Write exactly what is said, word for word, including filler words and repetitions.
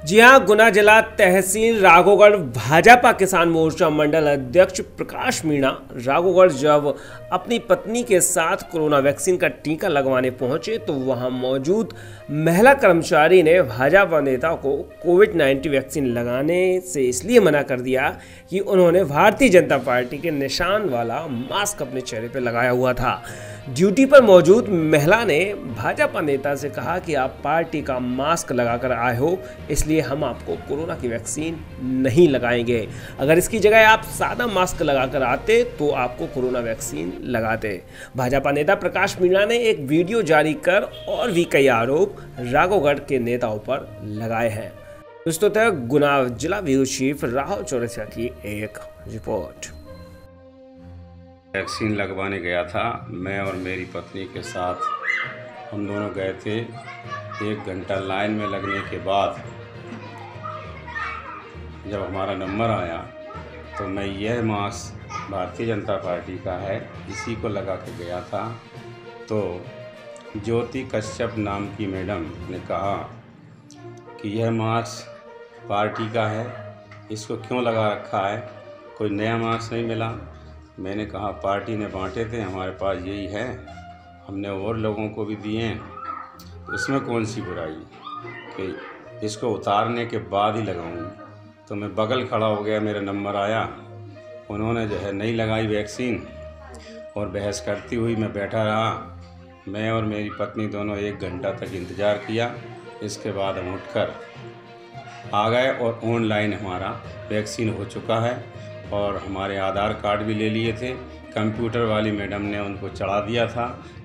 जी हां, गुना जिला तहसील राघोगढ़ भाजपा किसान मोर्चा मंडल अध्यक्ष प्रकाश मीणा राघोगढ़ जब अपनी पत्नी के साथ कोरोना वैक्सीन का टीका लगवाने पहुंचे तो वहां मौजूद महिला कर्मचारी ने भाजपा नेता को कोविड नाइन्टीन वैक्सीन लगाने से इसलिए मना कर दिया कि उन्होंने भारतीय जनता पार्टी के निशान वाला मास्क अपने चेहरे पर लगाया हुआ था। ड्यूटी पर मौजूद महिला ने भाजपा नेता से कहा कि आप पार्टी का मास्क लगाकर आए हो, इसलिए हम आपको कोरोना की वैक्सीन नहीं लगाएंगे। अगर इसकी जगह आप सादा मास्क लगाकर आते तो आपको कोरोना वैक्सीन लगाते। भाजपा नेता प्रकाश मीणा ने एक वीडियो जारी कर और भी कई आरोप राघोगढ़ के नेताओं पर लगाए हैं। दोस्तों तक गुना जिला ब्यूरो चीफ राहुल चौरसिया की एक रिपोर्ट। वैक्सीन लगवाने गया था, मैं और मेरी पत्नी के साथ हम दोनों गए थे। एक घंटा लाइन में लगने के बाद जब हमारा नंबर आया तो मैं यह मास्क भारतीय जनता पार्टी का है, इसी को लगा के गया था। तो ज्योति कश्यप नाम की मैडम ने कहा कि यह मास्क पार्टी का है, इसको क्यों लगा रखा है, कोई नया मास्क नहीं मिला। मैंने कहा पार्टी ने बांटे थे, हमारे पास यही है, हमने और लोगों को भी दिए हैं, तो इसमें कौन सी बुराई कि इसको उतारने के बाद ही लगाऊंगी। तो मैं बगल खड़ा हो गया, मेरा नंबर आया, उन्होंने जो है नहीं लगाई वैक्सीन और बहस करती हुई मैं बैठा रहा। मैं और मेरी पत्नी दोनों एक घंटा तक इंतज़ार किया। इसके बाद हम उठकर आ गए और ऑनलाइन हमारा वैक्सीन हो चुका है और हमारे आधार कार्ड भी ले लिए थे। कंप्यूटर वाली मैडम ने उनको चढ़ा दिया था